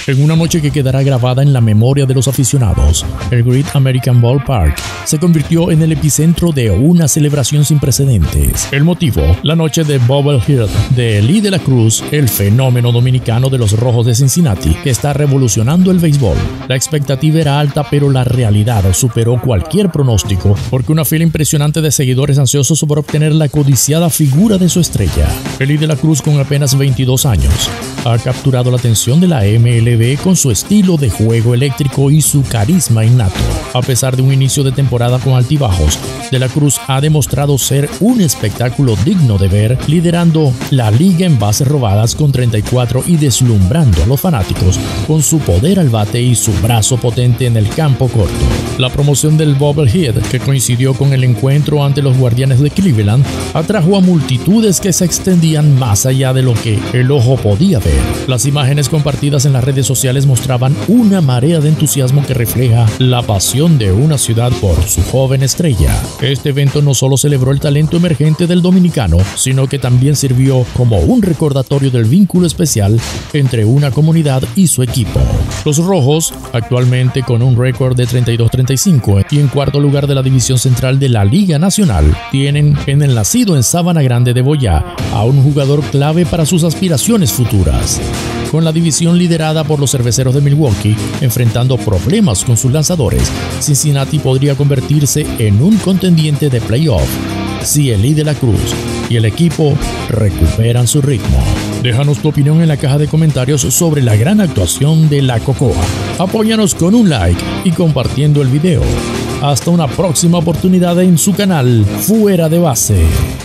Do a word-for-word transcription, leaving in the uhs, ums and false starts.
En una noche que quedará grabada en la memoria de los aficionados, el Great American Ballpark se convirtió en el epicentro de una celebración sin precedentes. El motivo, la noche de Bobblehead de Elí de la Cruz, el fenómeno dominicano de los Rojos de Cincinnati, que está revolucionando el béisbol. La expectativa era alta, pero la realidad superó cualquier pronóstico, porque una fila impresionante de seguidores ansiosos por obtener la codiciada figura de su estrella. Elí de la Cruz, con apenas veintidós años, ha capturado la atención de la M L B con su estilo de juego eléctrico y su carisma innato. A pesar de un inicio de temporada con altibajos, De la Cruz ha demostrado ser un espectáculo digno de ver, liderando la liga en bases robadas con treinta y cuatro y deslumbrando a los fanáticos con su poder al bate y su brazo potente en el campo corto. La promoción del Bobblehead, que coincidió con el encuentro ante los Guardianes de Cleveland, atrajo a multitudes que se extendían más allá de lo que el ojo podía ver. Las imágenes compartidas en las redes sociales mostraban una marea de entusiasmo que refleja la pasión de una ciudad por su joven estrella. Este evento no solo celebró el talento emergente del dominicano, sino que también sirvió como un recordatorio del vínculo especial entre una comunidad y su equipo. Los Rojos, actualmente con un récord de treinta y dos treinta y cinco y en cuarto lugar de la división central de la Liga Nacional, tienen en el nacido en Sabana Grande de Boyá a un jugador clave para sus aspiraciones futuras. Con la división liderada por los Cerveceros de Milwaukee enfrentando problemas con sus lanzadores, Cincinnati podría convertirse en un contendiente de playoff si Elí de la Cruz y el equipo recuperan su ritmo. Déjanos tu opinión en la caja de comentarios sobre la gran actuación de la Cocoa. Apóyanos con un like y compartiendo el video. Hasta una próxima oportunidad en su canal Fuera de Base.